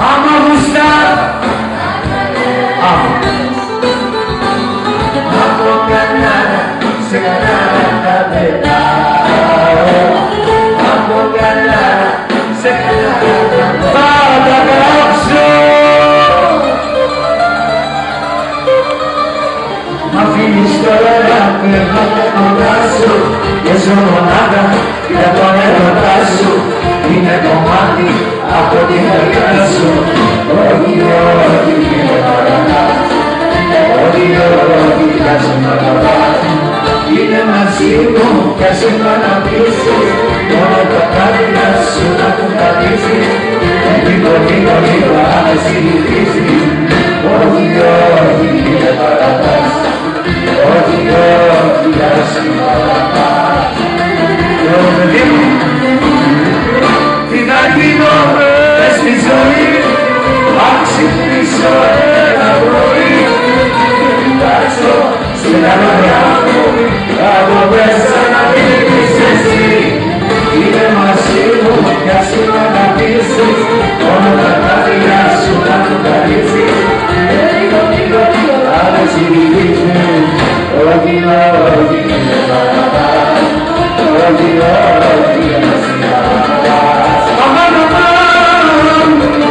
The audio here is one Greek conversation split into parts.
άμα γουστάρ, από κανάρα σε κανάρα τα πετάω, από κανάρα σε κανάρα θα τα γράψω. Μ' αφήνεις τώρα να περνώ κοντά σου και ζω μονάχα για τον έρωτά σου. Είναι κομμάτι από την καρδιά σου. Όχι, όχι, είναι παρακάτω. Όχι, όχι, κάτσε να τα πας. Είναι μαζί μου κι ας επαναπτύσσεις. Μόνο τα κάρτια σου να του καθίσεις. Λίγο, λίγο, λίγο, αν συνηθίσεις. Όχι, όχι, είναι παρακάτω. Όχι, όχι, κάτσε να τα πας. Παιδί μου, τι να γίνω μες στη ζωή, αν ξυπνήσω ένα πρωί και κοιτάξω στην αγκαλιά μου από μέσα να δείχνεις εσύ. Είναι μαζί μου κι ας υπαναπτύσσεις, μόνο τα κάρτια σου να του καλύψεις. Λίγο, λίγο, λίγο, αν συνηθίσεις. Όχι, όχι, είναι παραπάνω. Όχι, όχι, είναι συναπάς. Αμάν, αμάν.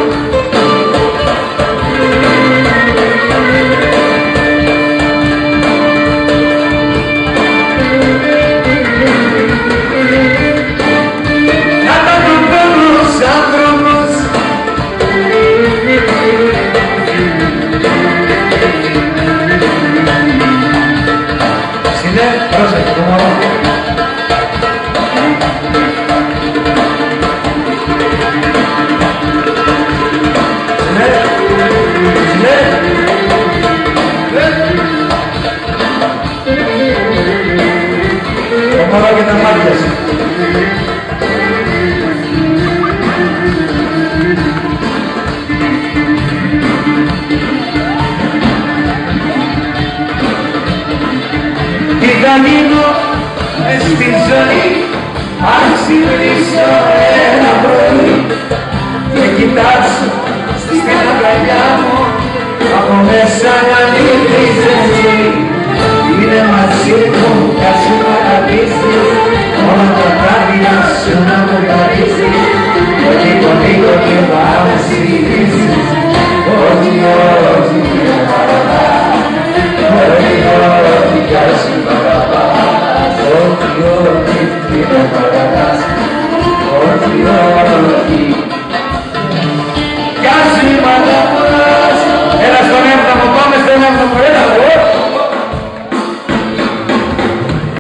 Να τα δούμε άνθρωπος. Συνέ, πρόσεχε το μωρό. Το μωρό και τα μάτια σου. Τι θα γίνω μες στη ζωή, αν ξυπνήσω ένα πρωί